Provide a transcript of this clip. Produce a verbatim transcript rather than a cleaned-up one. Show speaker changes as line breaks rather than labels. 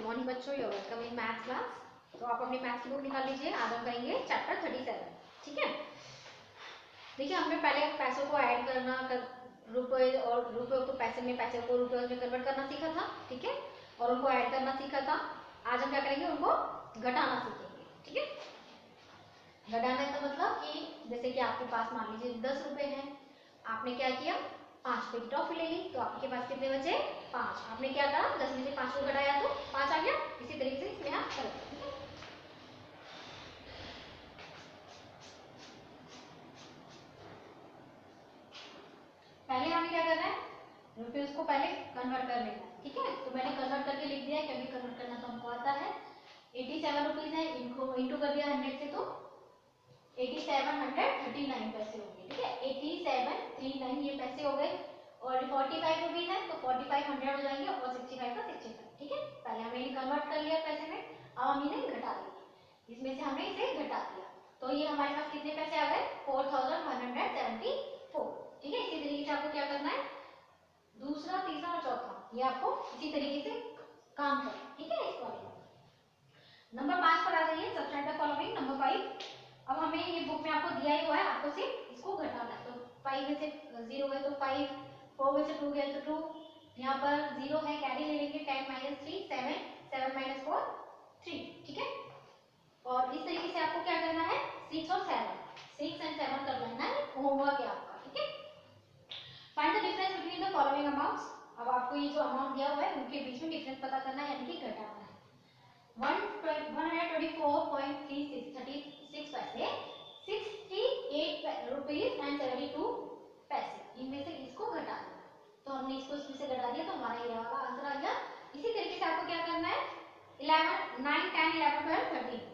Morning बच्चों, you are welcome in maths class. तो आप अपनी मैथ्स की बुक निकाल लीजिए। आज हम करेंगे चैप्टर थर्टी सेवन। ठीक है, देखिए हमें पहले पैसों को ऐड करना कर, रुपए और रुपए को पैसे में, पैसे को रुपए में कन्वर्ट करना सीखा था। ठीक है, और उनको ऐड करना सीखा था। आज हम क्या करेंगे, उनको घटाना सीखेंगे। ठीक है, घटाना का मतलब कि जैसे कि आपके पास मान लीजिए दस रुपए हैं, आपने क्या किया, पांच रुपए की टॉफी ले ली, तो आपके पास कितने बचे, पांच। आपने क्या करा, दस में से पांच को घटाया तो पांच आ गया। इसी तरीके से इसमें आप करेंगे। ठीक है, पहले हमें क्या करना है, रुपीज को पहले कन्वर्ट कर लेना है। ठीक है, तो मैंने कन्वर्ट करके लिख दिया है क्योंकि कन्वर्ट करना तो हमको आता है। एटी सेवन रुपीज है, इनको इंटू कर दिया हंड्रेड से, तो eighty seven hundred thirty nine पैसे हो गए। ठीक है, एटी सेवन थ्री नाइन ये पैसे हो गए। और फोर्टी फाइव रुपीज है तो फोर्टी फाइव हंड्रेड हो जाएंगे और सिक्सटी फाइव का सिक्सटी फाइव। ठीक है, पहले हमने इन्हें कन्वर्ट कर लिया पैसे में, अब हम इन्हें घटा देंगे। इसमें से हमने इसे घटा दिया तो ये हमारे पास कितने पैसे आ गए, four thousand one hundred seventy four. ठीक है, इसी तरीके से आपको क्या करना है, दूसरा, तीसरा और चौथा ये आपको इसी तरीके से काम करना। ठीक है, इस वाले नंबर पांच पर आ जाइए। Subtract the following. Number five, अब हमें ये बुक में आपको दिया ही हुआ है, आपको सिर्फ इसको घटाना है। तो फाइव में से जीरो है तो फाइव, फोर में से टू गया तो टू, यहाँ पर जीरो है, कैरी ले लेंगे, ten minus three seven, seven minus four three. ठीक है, और इस तरीके से आपको क्या करना है, सिक्स और सेवन, सिक्स एंड सेवन कर लेना है, होमवर्क है आपका। ठीक है, find the difference between the following amounts. अब आपको ये जो अमाउंट दिया हुआ है उनके बीच में डिफरेंस पता करना है, यानी कि घटाना है। One hundred twenty four point three six thirty six पैसे, sixty eight rupees and seventy two पैसे, इनमें से इसको घटा देना। तो हमने इसको इसमें से घटा दिया तो हमारा ये वाला आंसर आ गया। इसी तरीके से आपको क्या करना है, eleven, nine, ten, eleven, twelve, thirteen,